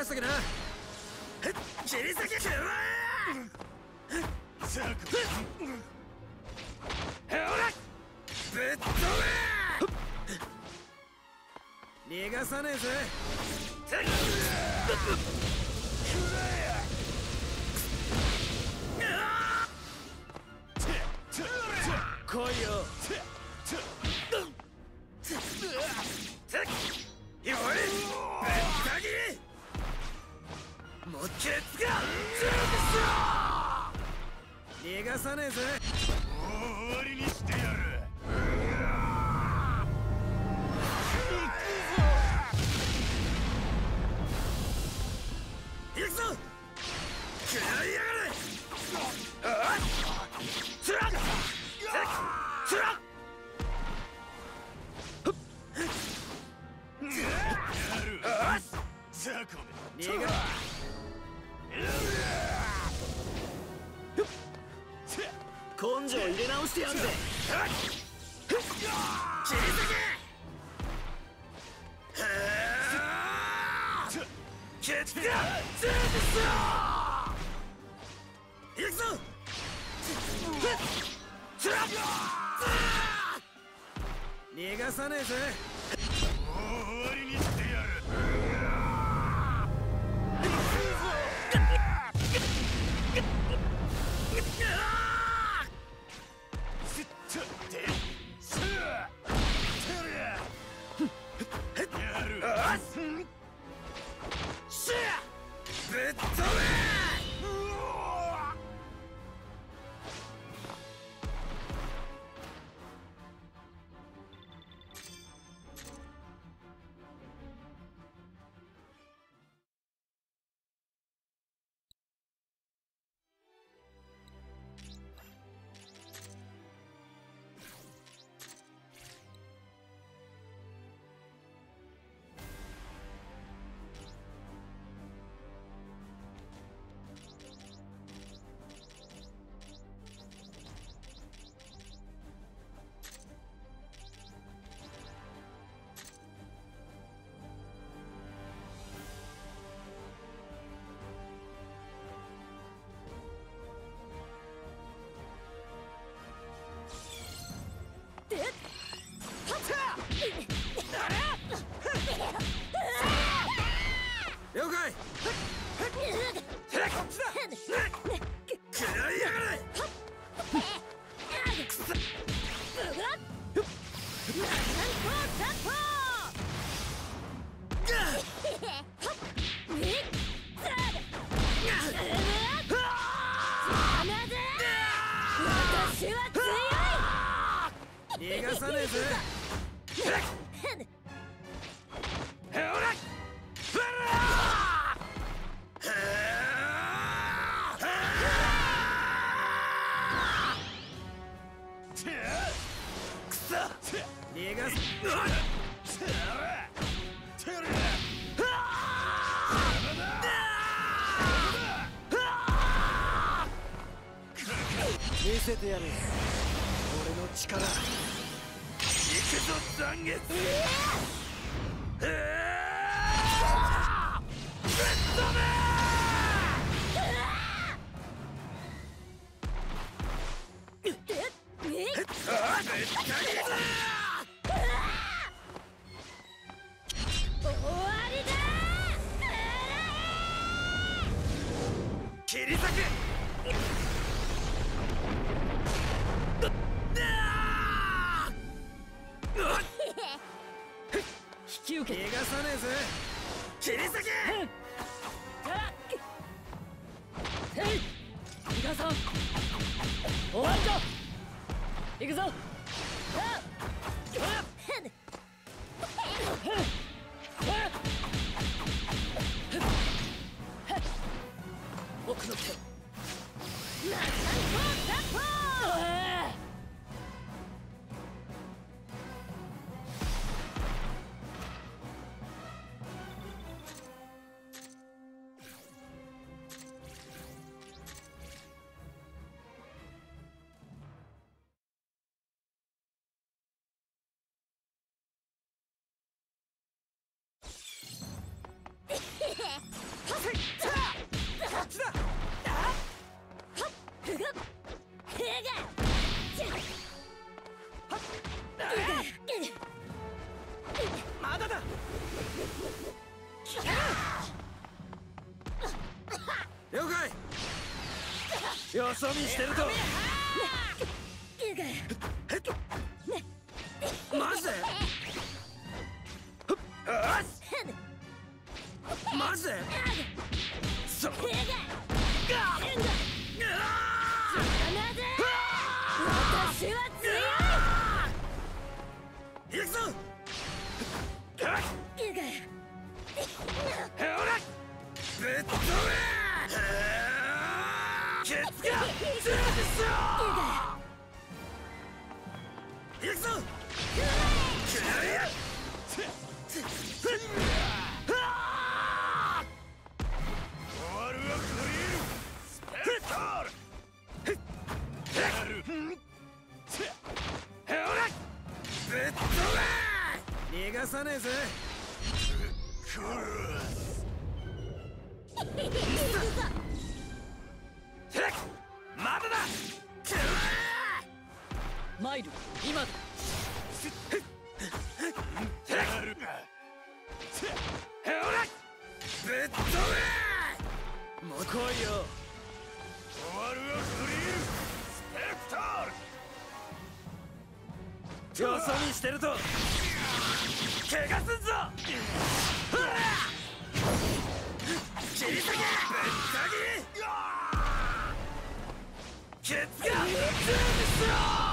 任せとけな。切り裂けくらえ。ほらぶっ飛べ。逃がさねえぜ。来いよ。よい、ぶった切り。もうケツが逃がさねえぜ。 もう終わりにしてやる。 行くぞ。食らいやがれ。あっつらっつらっ。 ザコめ逃が根性入れ直してやんぜ。切り裂け。ケツがズースよ。行くぞ。逃がさねえぜ。 もう終わりにしてやる。 ぶっ飛べ。了解。食らいやがれ。逃がさねえぜ。逃がす。見せてやる俺の力。行くぞ残月。ぶっ飛べ。切り裂け。引き受け。逃がさねえぜ。切り裂け。逃がさん。終わりだ。行くぞ。僕の手。 よそ見してるとマジでマジでそっ私は強い。 行くぞほらぶっ飛べケツが強いですよ行くぞ終わるはクリーンスペクタールやるほらぶっ飛べ逃がさねえぜクルスまだだマイル今だ。 やるほらぶっ飛べもう来いよ終わるはクリーンスペクタールよそ見してると怪我すんぞ切り裂けぶった切ケツが強いですよ